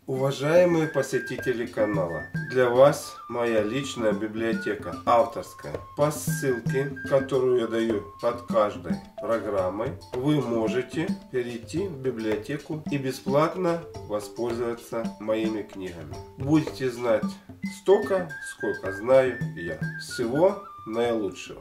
Уважаемые посетители канала, для вас моя личная библиотека, авторская. По ссылке, которую я даю под каждой программой, вы можете перейти в библиотеку и бесплатно воспользоваться моими книгами. Будете знать столько, сколько знаю я. Всего наилучшего.